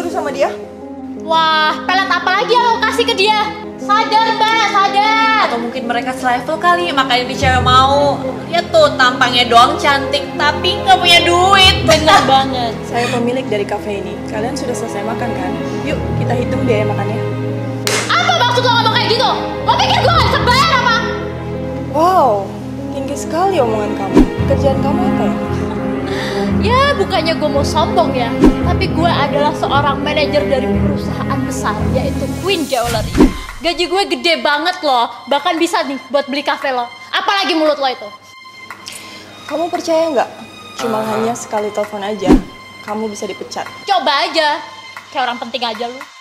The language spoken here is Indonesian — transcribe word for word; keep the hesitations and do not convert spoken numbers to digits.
sama dia? Wah, pelet apa lagi yang lo kasih ke dia? Sadar mbak, sadar. Atau mungkin mereka selevel kali, makanya di cewek mau. Lihat tuh, tampangnya doang cantik, tapi nggak punya duit. Bener banget. Saya pemilik dari cafe ini. Kalian sudah selesai makan kan? Yuk, kita hitung biaya makannya. Apa maksud lo ngomong kayak gitu? Lo pikir gue gak bisa bayar apa? Wow, tinggi sekali omongan kamu. Kerjaan kamu apa ya? Ya, bukannya gue mau sombong ya, tapi gue adalah seorang manajer dari perusahaan besar, yaitu Queen Jewelry. Gaji gue gede banget loh, bahkan bisa nih buat beli kafe lo. Apalagi mulut lo itu. Kamu percaya nggak? Cuma hanya sekali telepon aja, kamu bisa dipecat. Coba aja, kayak orang penting aja lu.